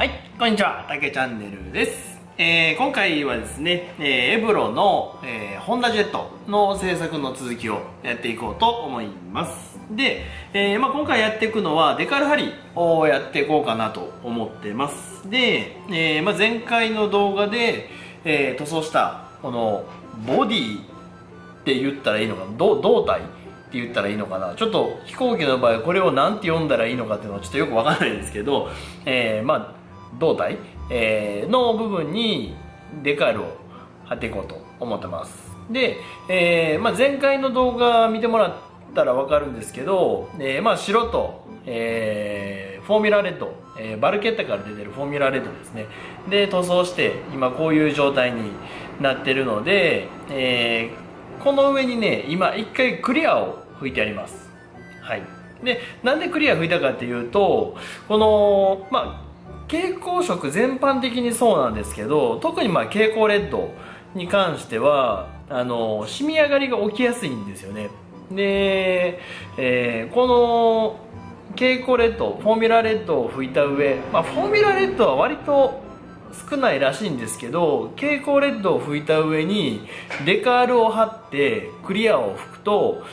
はい、こんにちは、たけチャンネルです。今回はですね、エブロの、ホンダジェットの製作の続きをやっていこうと思います。で、今回やっていくのはデカール貼りをやっていこうかなと思ってます。で、前回の動画で、塗装したこのボディって言ったらいいのかな、胴体って言ったらいいのかな、ちょっと飛行機の場合これを何て読んだらいいのかっていうのはちょっとよくわかんないですけど、胴体、の部分にデカールを貼っていこうと思ってます。で、前回の動画見てもらったら分かるんですけど、白と、フォーミュラレッド、バルケッタから出てるフォーミュラレッドですね、で塗装して今こういう状態になってるので、この上にね今一回クリアを拭いてあります。はい。でなんでクリア拭いたかっていうと、この蛍光色全般的にそうなんですけど、特に蛍光レッドに関しては染み上がりが起きやすいんですよね。で、この蛍光レッド、フォーミュラレッドを拭いた上、フォーミュラレッドは割と少ないらしいんですけど、蛍光レッドを拭いた上にデカールを貼ってクリアを拭くと、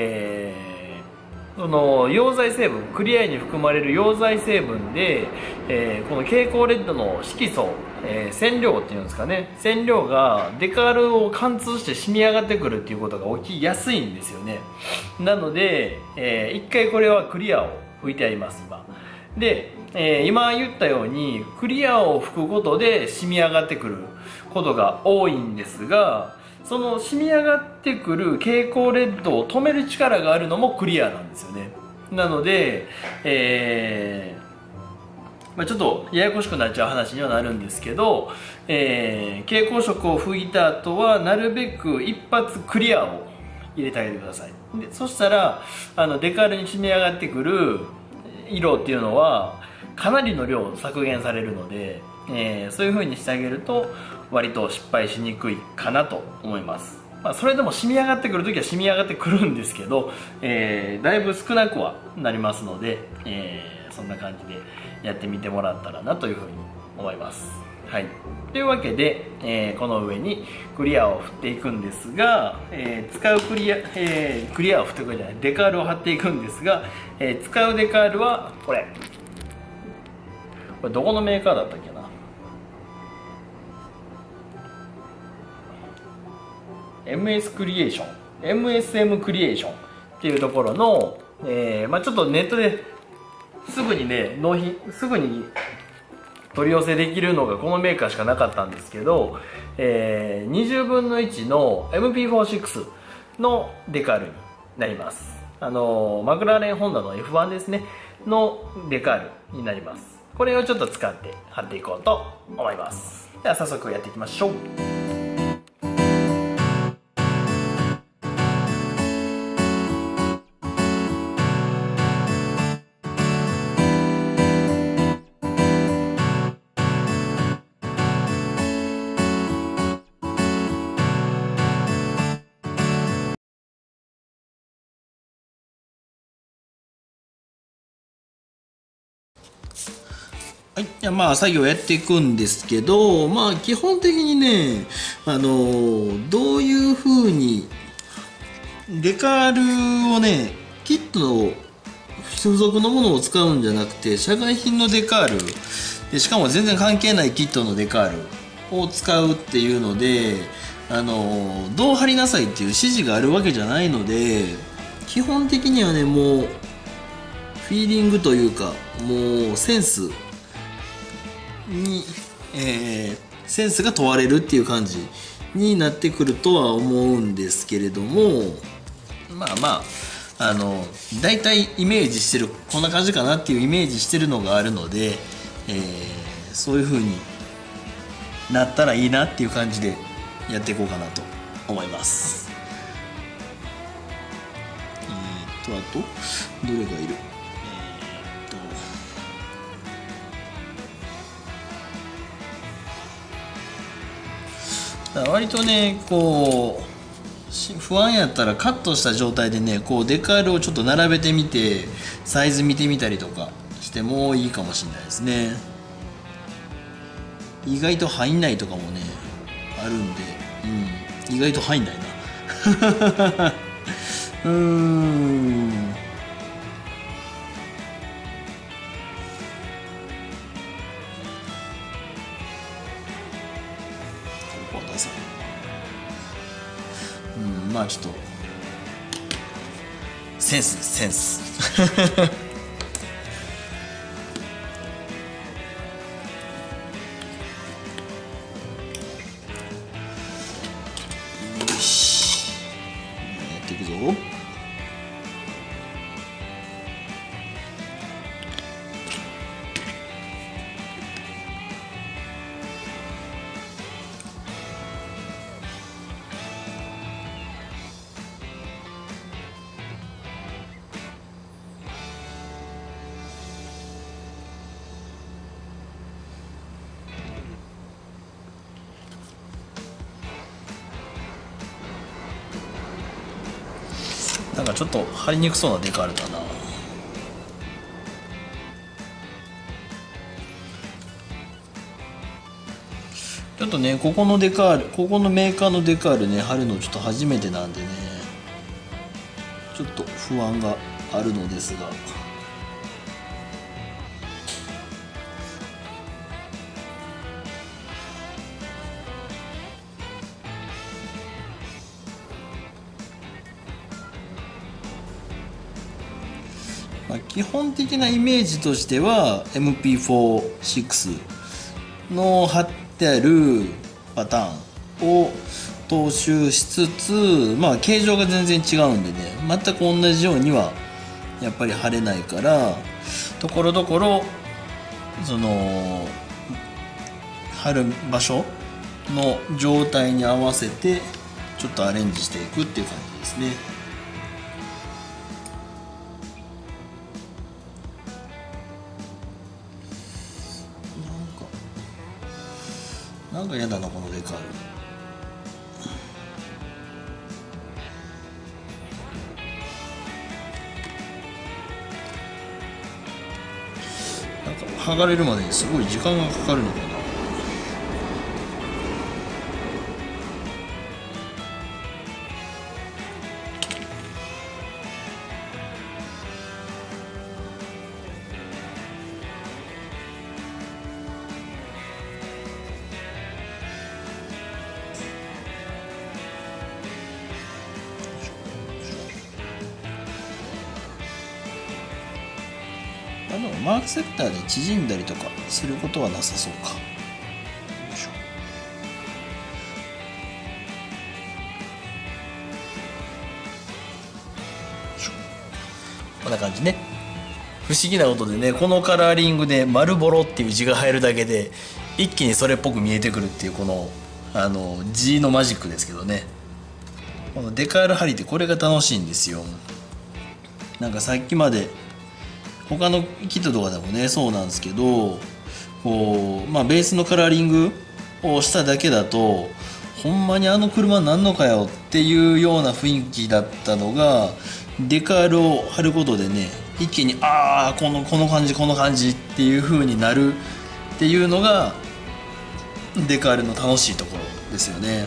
その溶剤成分、クリアに含まれる溶剤成分で、この蛍光レッドの色素、染料っていうんですかね、染料がデカールを貫通して染み上がってくるっていうことが起きやすいんですよね。なので、一回これはクリアを拭いてあります今で、今言ったようにクリアを拭くことで染み上がってくることが多いんですが、その染み上がってくる蛍光レッドを止める力があるのもクリアなんですよね。なので、ちょっとややこしくなっちゃう話にはなるんですけど、蛍光色を拭いた後はなるべく一発クリアを入れてあげてください。でそしたらデカールに染み上がってくる色っていうのはかなりの量削減されるので、そういう風にしてあげると割と失敗しにくいかなと思います。それでも染み上がってくる時は染み上がってくるんですけど、だいぶ少なくはなりますので、そんな感じでやってみてもらったらなというふうに思います。はい、というわけで、この上にクリアを振っていくんですが、使うクリアを振っていくんじゃない、デカールを貼っていくんですが、使うデカールはこれどこのメーカーだったっけな、MS クリエーション MSM クリエーションっていうところの、ちょっとネットですぐにねすぐに取り寄せできるのがこのメーカーしかなかったんですけど、20分の1の MP46 のデカールになります。マクラーレンホンダの F1 ですねのデカールになります。これをちょっと使って貼っていこうと思います。では早速やっていきましょう。はい、じゃあ作業やっていくんですけど、基本的にね、どういう風にデカールをね、キットの付属のものを使うんじゃなくて社外品のデカールで、しかも全然関係ないキットのデカールを使うっていうので、どう貼りなさいっていう指示があるわけじゃないので、基本的にはねもうフィーリングというか、もうセンスに、センスが問われるっていう感じになってくるとは思うんですけれども、だいたいイメージしてる、こんな感じかなっていうイメージしてるのがあるので、そういう風になったらいいなっていう感じでやっていこうかなと思います。あとどれがいる、割とねこう不安やったらカットした状態でねこうデカールをちょっと並べてみてサイズ見てみたりとかしてもいいかもしれないですね。 意外と入んないとかもねあるんで、意外と入んないなここ出さまあちょっとセンスです、センスよし、やっていくぞ。なんかちょっと貼りにくそうなデカールだな。ちょっとね、ここのデカール、ここのメーカーのデカールね貼るのちょっと初めてなんでね、ちょっと不安があるのですが、基本的なイメージとしては MP4-6 の貼ってあるパターンを踏襲しつつ、形状が全然違うんでね、全く同じようにはやっぱり貼れないから、ところどころその貼る場所の状態に合わせてちょっとアレンジしていくっていう感じですね。なんか嫌だなこのデカール。なんか剥がれるまでにすごい時間がかかるのかな。マークセクターで縮んだりとかすることはなさそうか。よいしょ。こんな感じね。不思議なことでね、このカラーリングで丸ボロっていう字が入るだけで一気にそれっぽく見えてくるっていう、この字のマジックですけどね。このデカール貼りってこれが楽しいんですよ。なんかさっきまで他のキットとかでもねそうなんですけど、こうベースのカラーリングをしただけだとほんまにあの車なんのかよっていうような雰囲気だったのが、デカールを貼ることでね一気にこの感じこの感じっていう風になるっていうのがデカールの楽しいところですよね。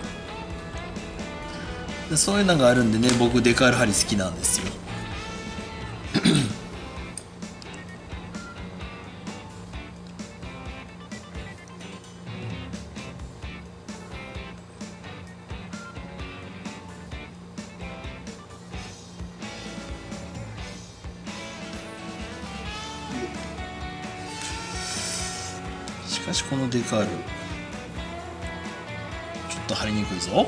でそういうのがあるんでね、僕デカール貼り好きなんですよしかしこのデカールちょっと貼りにくいぞ。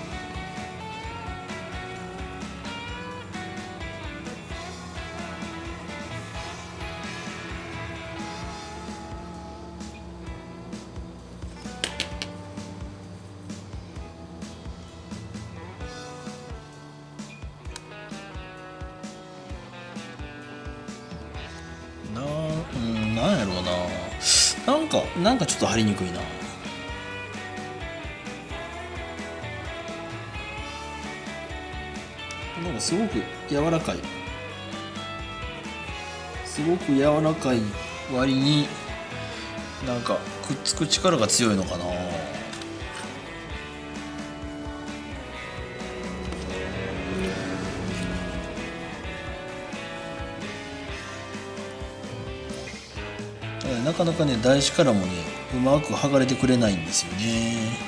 なんやろうな、なんかちょっと貼りにくいな。なんかすごく柔らかい、すごく柔らかい割になんかくっつく力が強いのかな。なかなかね台紙からもねうまく剥がれてくれないんですよね。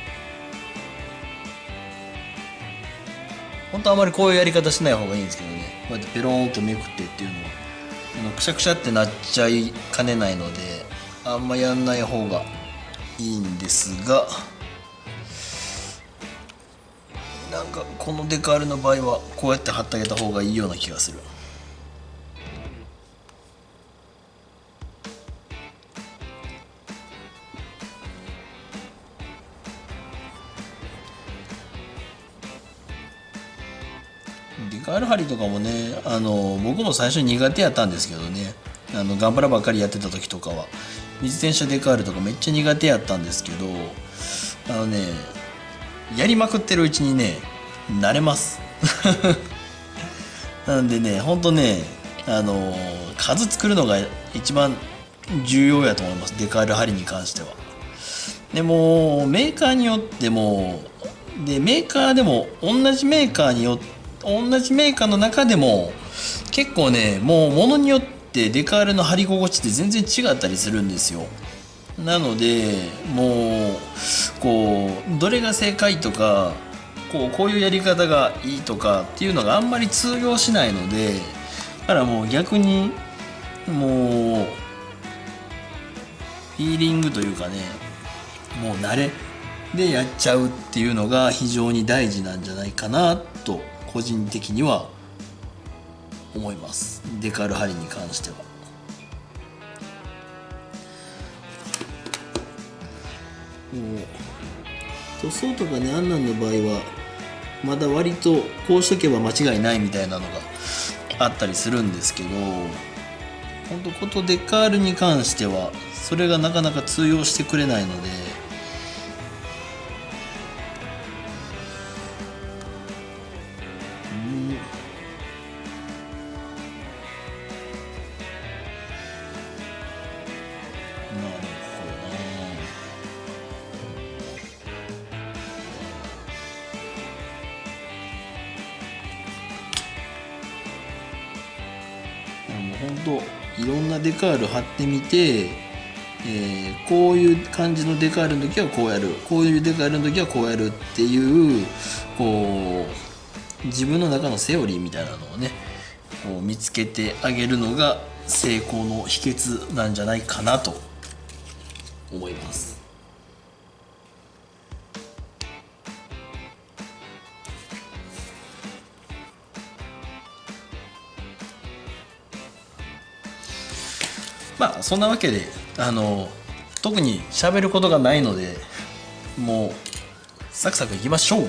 本当はあまりこういうやり方しない方がいいんですけどね、こうやってペローンとめくってっていうのはくしゃくしゃってなっちゃいかねないのであんまやんない方がいいんですが、なんかこのデカールの場合はこうやって貼ってあげた方がいいような気がする。デカール貼りとかもね僕も最初苦手やったんですけどね、ガンプラばっかりやってた時とかは水転写デカールとかめっちゃ苦手やったんですけど、やりまくってるうちにね慣れますなんでねほんとね数作るのが一番重要やと思います、デカール貼りに関しては。でもメーカーによってもでメーカーでも同じメーカーの中でも結構ねもう物によってデカールの貼り心地って全然違ったりするんですよ。なのでもうこうどれが正解とかこういうやり方がいいとかっていうのがあんまり通用しないので、だからもう逆にもうフィーリングというかねもう慣れでやっちゃうっていうのが非常に大事なんじゃないかなと個人的には思います、デカール貼りに関しては。塗装とかねあんなんの場合はまだ割とこうしとけば間違いないみたいなのがあったりするんですけど、本当ことデカールに関してはそれがなかなか通用してくれないので、本当いろんなデカール貼ってみて、こういう感じのデカールの時はこうやる、こういうデカールの時はこうやるっていうこう自分の中のセオリーみたいなのをねこう見つけてあげるのが成功の秘訣なんじゃないかなと思います。まあそんなわけで特に喋ることがないのでもうサクサクいきましょう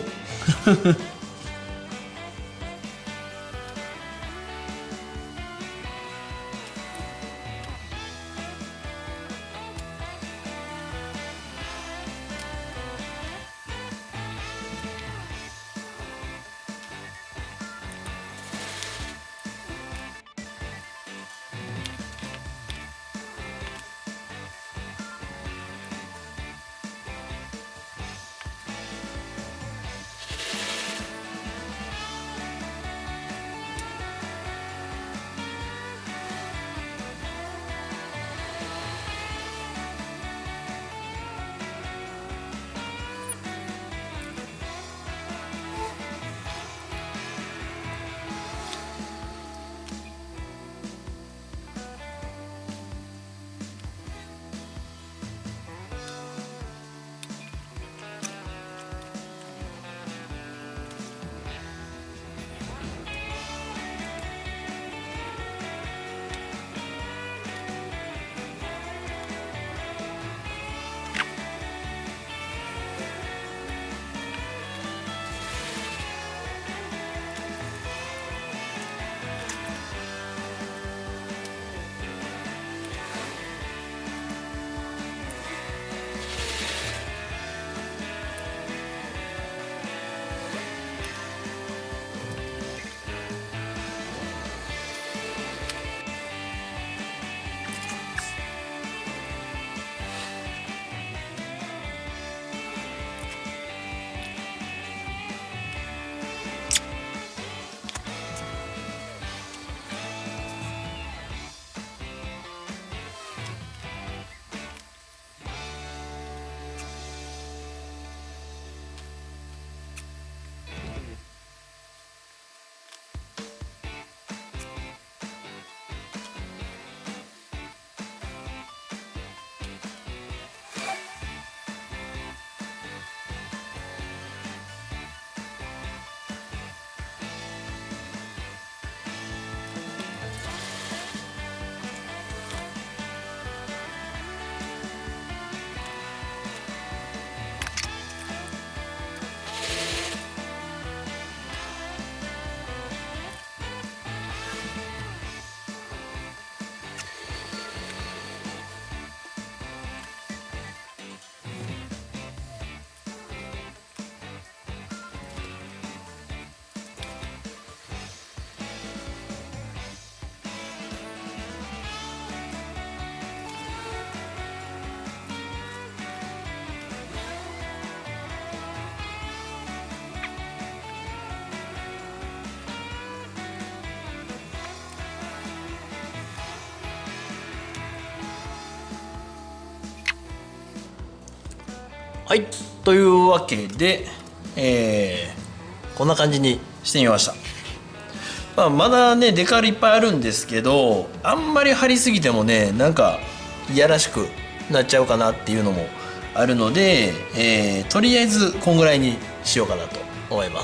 はい、というわけで、こんな感じにしてみました。まだねデカールいっぱいあるんですけど、あんまり貼りすぎてもねなんかいやらしくなっちゃうかなっていうのもあるので、とりあえずこんぐらいにしようかなと思います。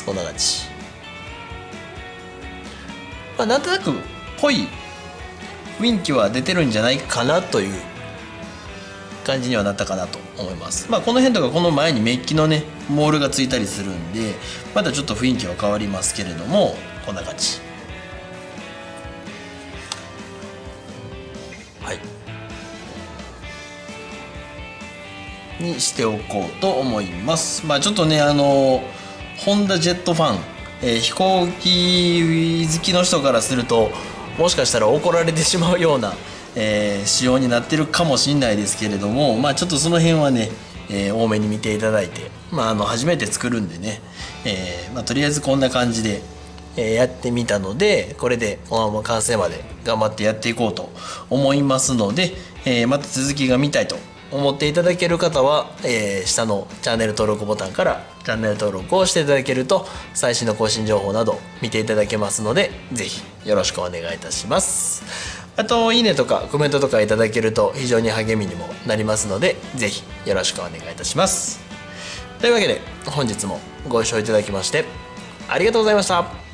こんな感じ。なんとなくぽい雰囲気は出てるんじゃないかなという感じにはなったかなと思います。この辺とかこの前にメッキのねモールがついたりするんで、またちょっと雰囲気は変わりますけれども、こんな感じ。はいにしておこうと思います。ちょっとねホンダジェットファン、飛行機好きの人からするともしかしたら怒られてしまうような、仕様になってるかもしれないですけれども、ちょっとその辺はね、多めに見ていただいて、初めて作るんでね、とりあえずこんな感じで、やってみたので、これでこのまま完成まで頑張ってやっていこうと思いますので、また続きが見たいと思っていただける方は、下のチャンネル登録ボタンからチャンネル登録をしていただけると最新の更新情報など見ていただけますので、ぜひよろしくお願いいたします。あといいねとかコメントとかいただけると非常に励みにもなりますので、ぜひよろしくお願いいたします。というわけで本日もご視聴いただきましてありがとうございました。